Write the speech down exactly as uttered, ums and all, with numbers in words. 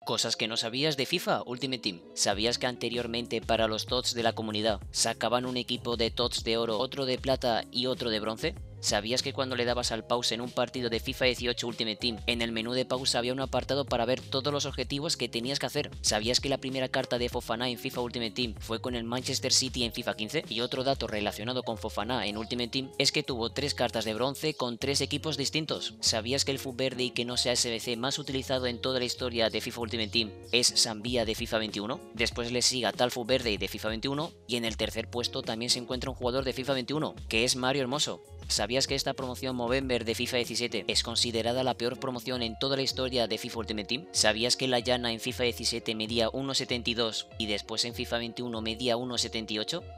Cosas que no sabías de FIFA Ultimate Team. ¿Sabías que anteriormente para los T O T S de la comunidad sacaban un equipo de T O T S de oro, otro de plata y otro de bronce? ¿Sabías que cuando le dabas al pause en un partido de FIFA dieciocho Ultimate Team, en el menú de pausa había un apartado para ver todos los objetivos que tenías que hacer? ¿Sabías que la primera carta de Fofana en FIFA Ultimate Team fue con el Manchester City en FIFA quince? Y otro dato relacionado con Fofana en Ultimate Team es que tuvo tres cartas de bronce con tres equipos distintos. ¿Sabías que el F U verde y que no sea S B C más utilizado en toda la historia de FIFA Ultimate Team es Sambía de FIFA veintiuno? Después le sigue Talfu verde de FIFA veintiuno y en el tercer puesto también se encuentra un jugador de FIFA veintiuno, que es Mario Hermoso. ¿Sabías que esta promoción Movember de FIFA diecisiete es considerada la peor promoción en toda la historia de FIFA Ultimate Team? ¿Sabías que la llana en FIFA diecisiete medía uno setenta y dos y después en FIFA veintiuno medía uno setenta y ocho?